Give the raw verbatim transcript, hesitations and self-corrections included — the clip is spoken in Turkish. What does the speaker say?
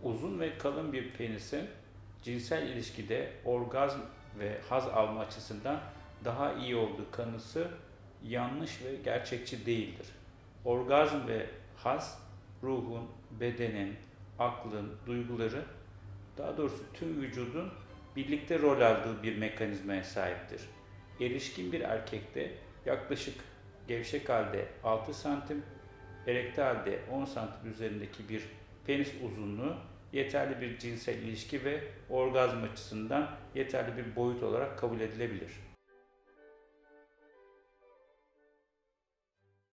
Uzun ve kalın bir penisin cinsel ilişkide orgazm ve haz alma açısından daha iyi olduğu kanısı yanlış ve gerçekçi değildir. Orgazm ve haz, ruhun, bedenin, aklın, duyguların, daha doğrusu tüm vücudun birlikte rol aldığı bir mekanizmaya sahiptir. Erişkin bir erkekte yaklaşık gevşek halde altı santim, erekte halde on santim üzerindeki bir penis uzunluğu yeterli bir cinsel ilişki ve orgazm açısından yeterli bir boyut olarak kabul edilebilir.